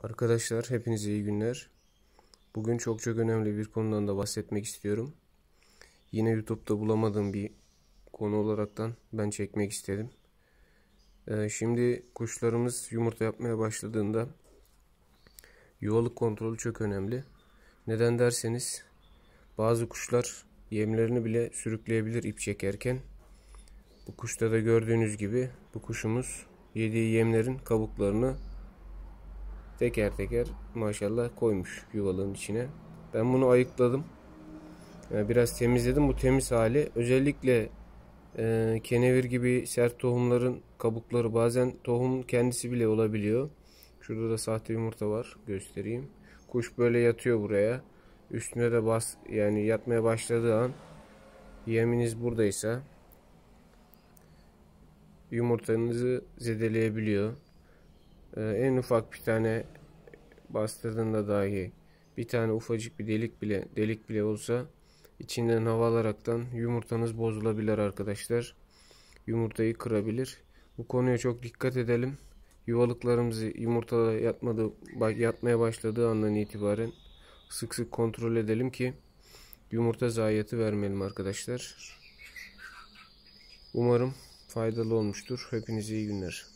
Arkadaşlar hepinize iyi günler. Bugün çok önemli bir konudan da bahsetmek istiyorum. Yine YouTube'da bulamadığım bir konu olaraktan ben çekmek istedim. Şimdi kuşlarımız yumurta yapmaya başladığında yuvalık kontrolü çok önemli. Neden derseniz bazı kuşlar yemlerini bile sürükleyebilir ip çekerken. Bu kuşta da gördüğünüz gibi bu kuşumuz yediği yemlerin kabuklarını teker teker maşallah koymuş yuvalığın içine. Ben bunu ayıkladım. Yani biraz temizledim. Bu temiz hali. Özellikle kenevir gibi sert tohumların kabukları, bazen tohum kendisi bile olabiliyor. Şurada da sahte yumurta var. Göstereyim. Kuş böyle yatıyor buraya. Üstüne de yani yatmaya başladığı an yeminiz buradaysa yumurtanızı zedeleyebiliyor. En ufak bir tane bastırdığında dahi bir tane ufacık bir delik bile olsa içinden hava alaraktan yumurtanız bozulabilir arkadaşlar. Yumurtayı kırabilir. Bu konuya çok dikkat edelim. Yuvalıklarımızı yumurta yatmaya başladığı andan itibaren sık sık kontrol edelim ki yumurta zayiatı vermeyelim arkadaşlar. Umarım faydalı olmuştur. Hepinize iyi günler.